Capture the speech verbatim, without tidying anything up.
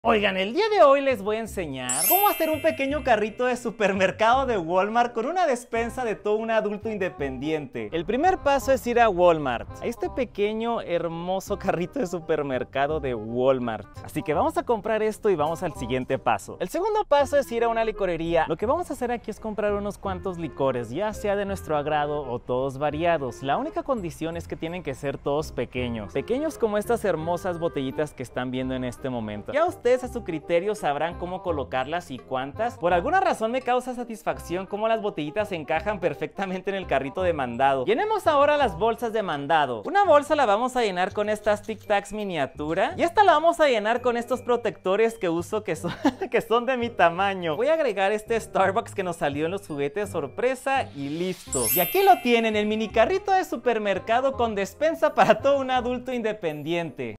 Oigan, el día de hoy les voy a enseñar cómo hacer un pequeño carrito de supermercado de Walmart con una despensa de todo un adulto independiente. El primer paso es ir a Walmart, a este pequeño hermoso carrito de supermercado de Walmart. Así que vamos a comprar esto y vamos al siguiente paso. El segundo paso es ir a una licorería. Lo que vamos a hacer aquí es comprar unos cuantos licores, ya sea de nuestro agrado o todos variados. La única condición es que tienen que ser todos pequeños, pequeños como estas hermosas botellitas que están viendo en este momento. Ya ustedes a su criterio sabrán cómo colocarlas y cuántas. Por alguna razón me causa satisfacción cómo las botellitas encajan perfectamente en el carrito de mandado. Llenemos ahora las bolsas de mandado. Una bolsa la vamos a llenar con estas Tic Tacs miniatura y esta la vamos a llenar con estos protectores que uso que son, que son de mi tamaño. Voy a agregar este Starbucks que nos salió en los juguetes sorpresa y listo. Y aquí lo tienen, el mini carrito de supermercado con despensa para todo un adulto independiente.